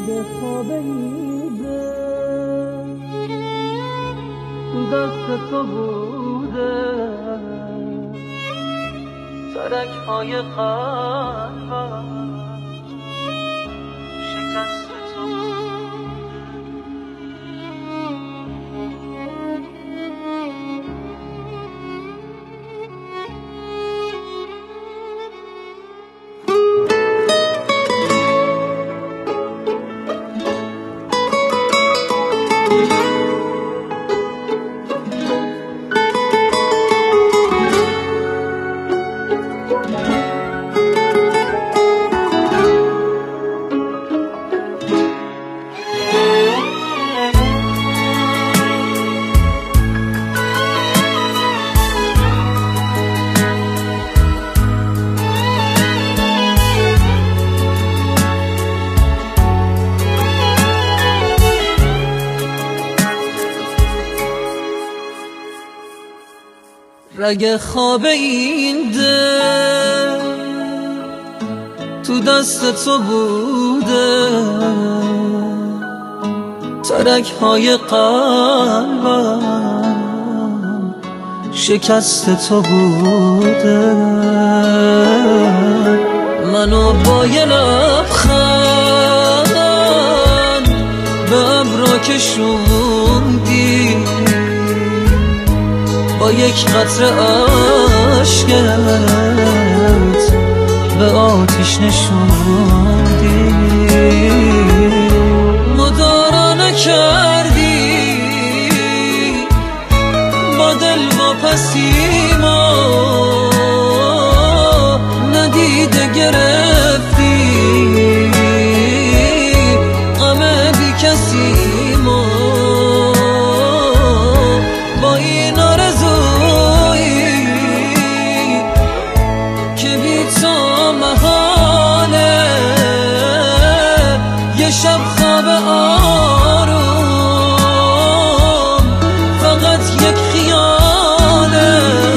رگ خوابیده دست تو بوده، ترک‌های قلبم شکست تو بوده. رگ خواب این دل تو دست تو بوده، ترک‌های قلبم شکست تو بوده. منو با یه لبخند به ابرا کشوندی، با یک قطره اشکت به آتیش نشوندی. مدارا نکردی با دل واپسیما، ندیده گرفتی غم بی کسی ما. با این آرزویی که بی تو محاله، یه شب خواب آروم فقط یک خیاله.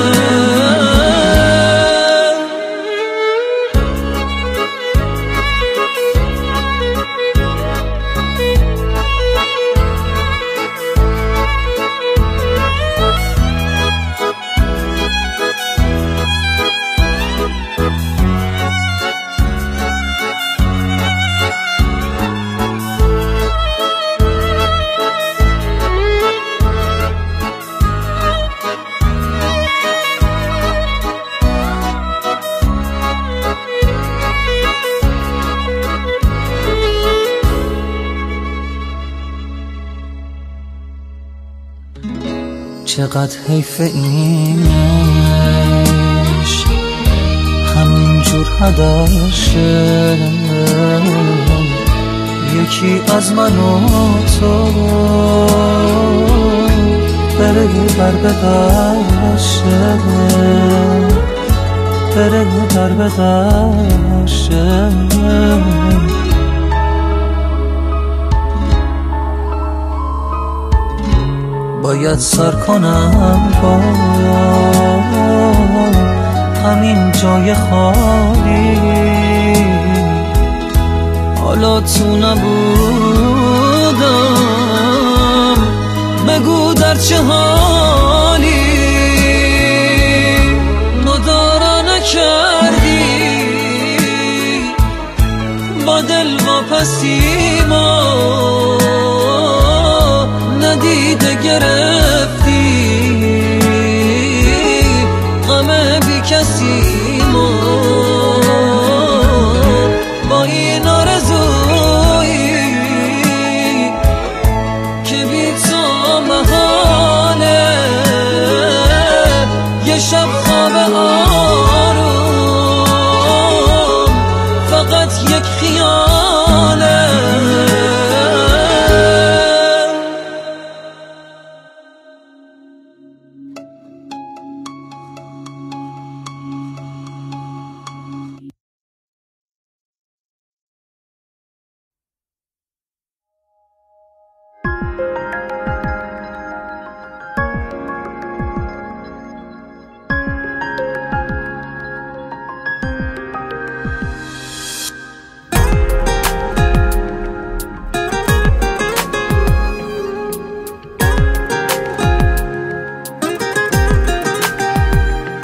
چقدر حیف این عشق همینجور هدر شه، یکی از من و تو بره در به در شه، بره در به در شه. باید سر کنم با همین جای خالی، حالا تو نبودم بگو در چه حالی. مدارا نکردی با دل واپسیما، ندیده گرفتی غم بی کسی ما. با این آرزویی که بی تو محاله، یه شب خواب آروم فقط یک خیاله.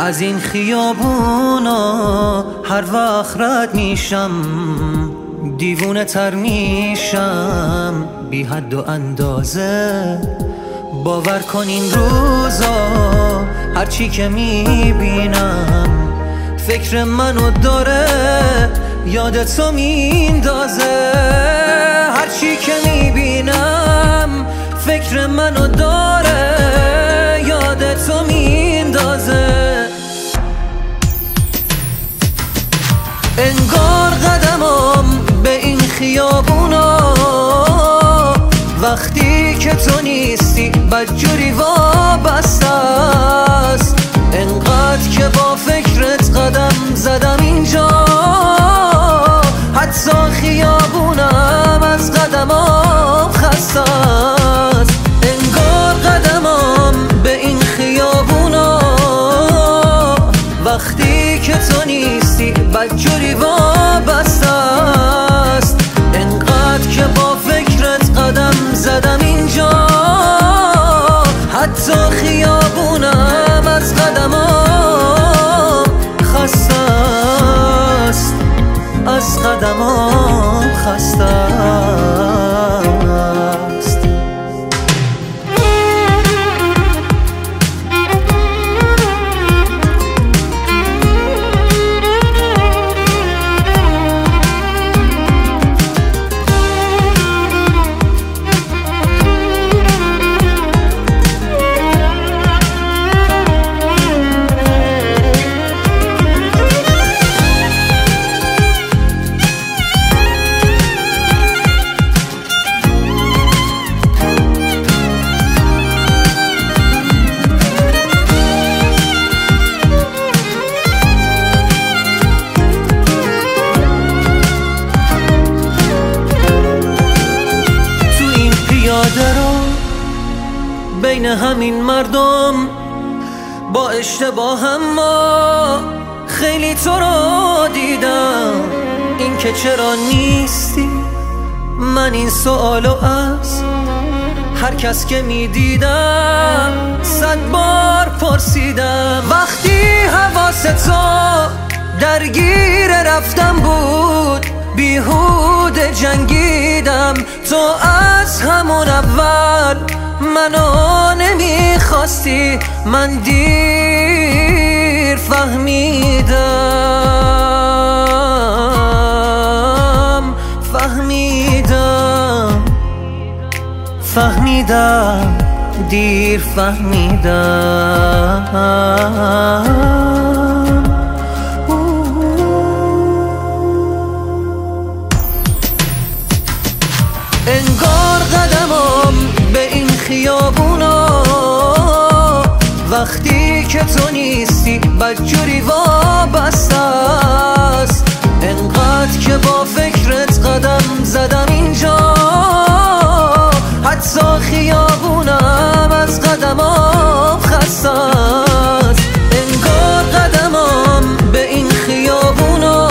از این خیابونا هر وقت رد میشم دیوونه تر میشم بی حد و اندازه. باور کن این روزا هرچی که میبینم فکر منو داره یادتو میندازه. هرچی که میبینم فکر منو داره یادتو میندازه. انگار قدمم به این خیابونا وقتی که تو نیستی بدجوری وابسته است. انقدر که با فکرت قدم زدم اینجا حتی خیابونم از قدمام خسته است. انگار قدمم به این خیابونا وقتی که تو نیستی بدجوری وابسته است. انقدر که با فکرت قدم زدم اینجا حتی خیابونم از قدمام خسته است. از قدمام خسته است. بین همین مردم با اشتباه ما خیلی تو رو دیدم. این که چرا نیستی من این سوالو از هر کس که میدیدم 100 بار پرسیدم. وقتی حواس تو درگیر رفتم بود بیهوده جنگیدم. تو از همون اول منو نمیخواستی من دیر فهمیدم دیر فهمیدم. انگار قدمم به این خیابونا وقتی که تو نیستی بدجوری وابسته است. انقدر که با فکرت قدم زدم اینجا حتی خیابونم از قدمام خسته است. انگار قدمم به این خیابونا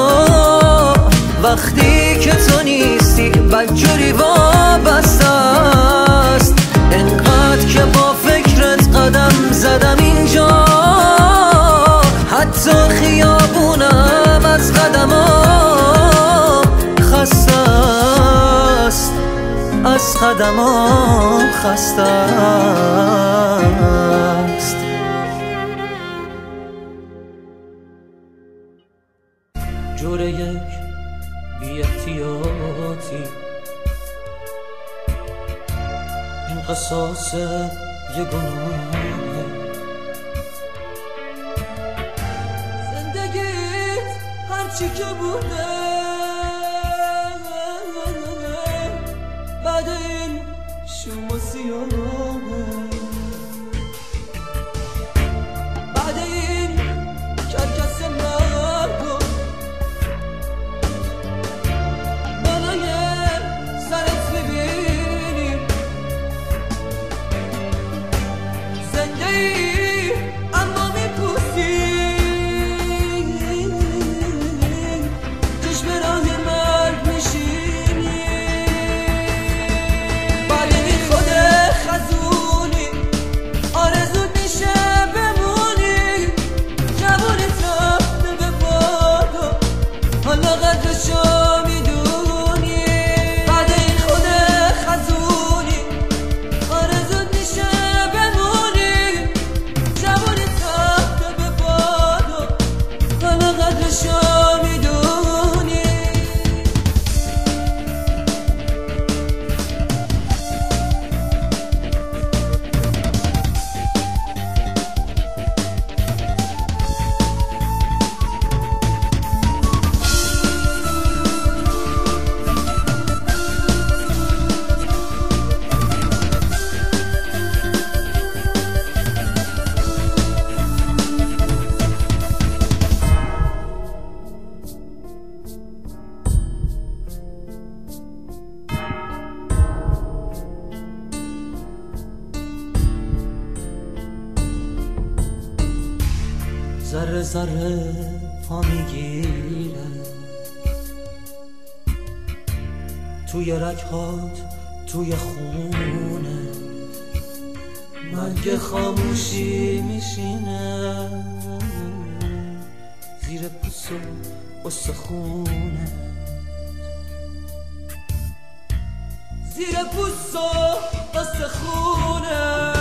وقتی که تو نیستی بدجوری وابسته است. انقدر که با فکرت قدم زدم اینجا حتی خیابونم از قدمام خسته است. از قدمام خسته است. جوره یک بی احتیاطی این قصاص یه گناهه. زندگیت هرچی که بوده بعد این شوم و سیاهه. بعد این کرکس مردم بالای سرت میبینی. زنده ای اما میپوسی چشم راه مرگ میشینی. بعد این خود ذره ذره پا میگیره توی رگهات توی خونه مرگ خاموشی میشینه زیر پوست و استخونه زیر پوست و استخونه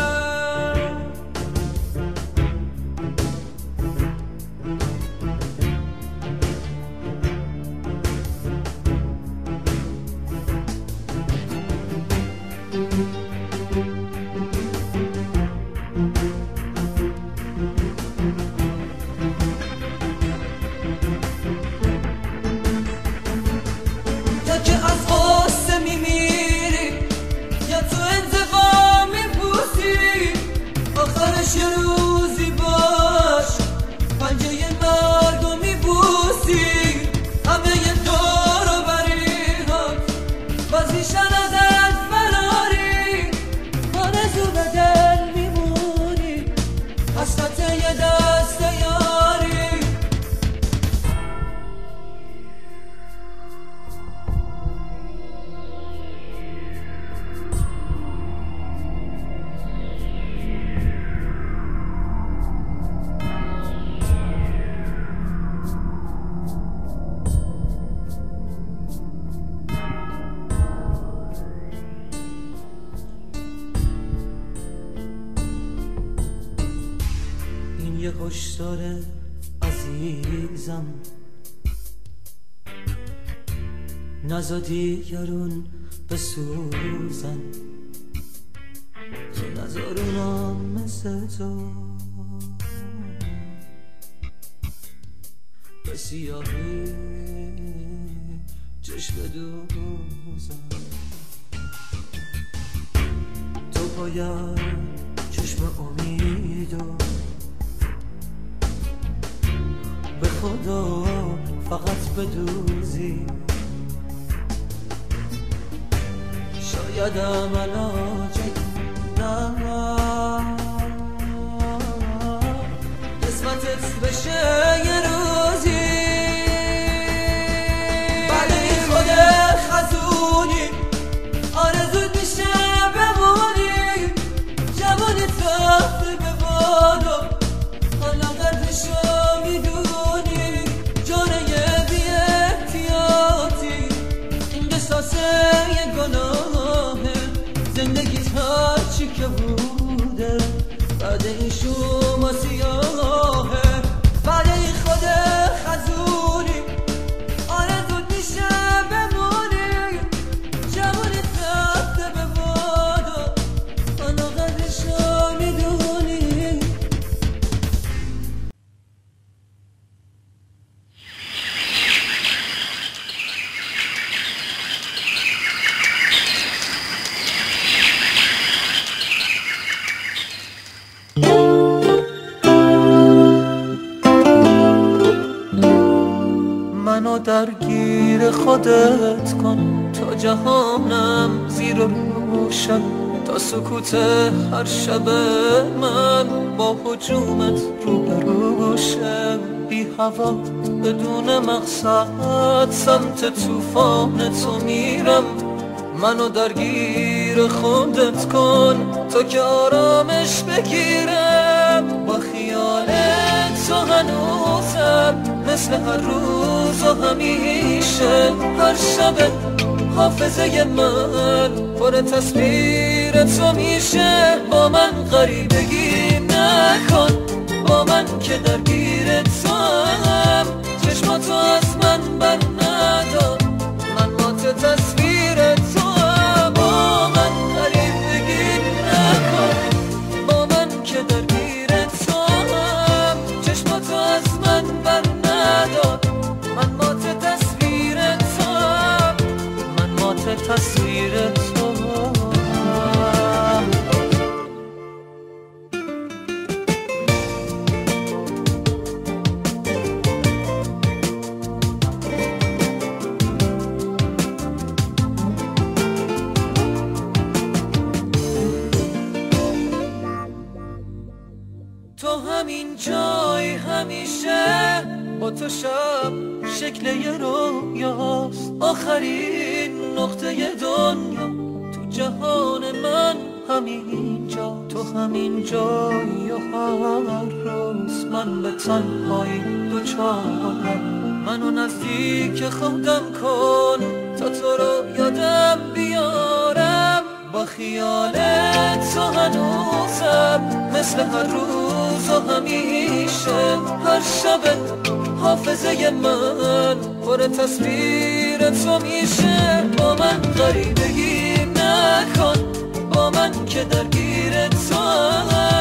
یه هشدار عزیزم نزا دیگرون بسوزن تو نزارونم مثل تو به سیاهی چشم دوزن تو باید چشم امیدو به خدا فقط بدوزی شایدم علاجی نه قسمتت بشه یه روزی بعد این خود خزونی آرزوت میشه بمونی جوانی تخت به بالا حالا قدرشو میدونی جانه بی احتیاطی این قصاصه یه گناهه زندگیت هرچی که بوده بعد این شما سیاهه بعد این خود خزونی آرزوت میشه بمونی جوانی تخت به بالا حالا قدرشو میدونی منو درگیر خودت کن تا جهانم زیر و روشن تا سکوت هر شب من با هجومت روبروشم بی هوا بدون مقصد سمت طوفان تو میرم منو درگیر خودت کن تا که آرامش بگیرم با خیال تو هنوزم مثل هر روز و همیشه هر شب حافظه من پر تصویر تو میشه با من غریبگی نکن با من که درگیر تو هم چشماتو از من بر ندار من مات تصویر تو هم با من غریبگی نکن با من که درگیر تو هم چشماتو از من بر ندار من مات تصویر تو هم من مات تصویر تو هم تو همین جای همیشه با تو شب شکل یه رویاست، آخرین نقطه دنیا تو جهان من همینجا. تو همین جایی و هر روز من به تنهایی دوچارم، منو نزدیک خودم کن تا تو رو یادم بیارم. با خیال تو هنوزم مثل هر روز و همیشه، هر شب حافظه من پر تصویر تو میشه. با من غریبگی نکن، با من که درگیر تو